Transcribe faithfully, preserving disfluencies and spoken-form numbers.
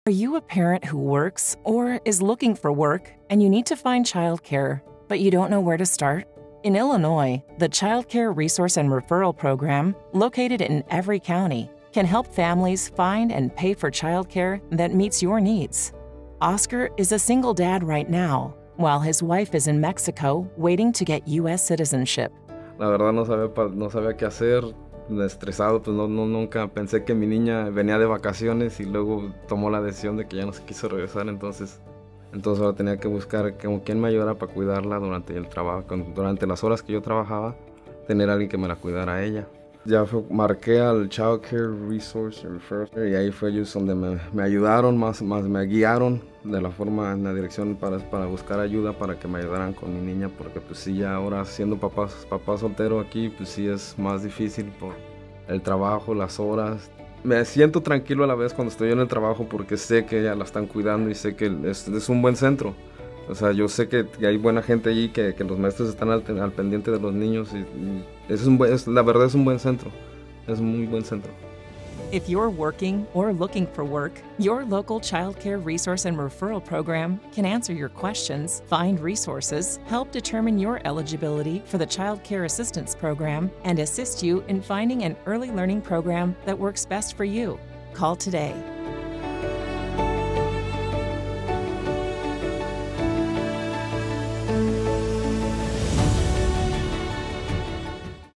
Are you a parent who works or is looking for work and you need to find childcare, but you don't know where to start? In Illinois, the Child Care Resource and Referral Program, located in every county, can help families find and pay for childcare that meets your needs. Oscar is a single dad right now, while his wife is in Mexico waiting to get U S citizenship. La verdad no sabía, no sabía qué hacer. Estresado, pues no, no, nunca pensé que mi niña venía de vacaciones y luego tomó la decisión de que ya no se quiso regresar, entonces, entonces ahora tenía que buscar como quien me ayudara para cuidarla durante el trabajo, durante las horas que yo trabajaba, tener a alguien que me la cuidara a ella. Ya fue, marqué al Child Care Resource Referral y ahí fue ellos donde me, me ayudaron, más, más me guiaron de la forma, en la dirección para, para buscar ayuda para que me ayudaran con mi niña, porque pues sí, ya ahora siendo papá, papá soltero aquí, pues sí es más difícil por el trabajo, las horas. Me siento tranquilo a la vez cuando estoy en el trabajo porque sé que ya la están cuidando y sé que es, es un buen centro. O sea, yo sé que, que hay buena gente allí, que, que los maestros están al, al pendiente de los niños y, y es un buen, es, la verdad es un buen centro, es un muy buen centro. If you're working or looking for work, your local Child Care Resource and Referral Program can answer your questions, find resources, help determine your eligibility for the Child Care Assistance Program, and assist you in finding an early learning program that works best for you. Call today.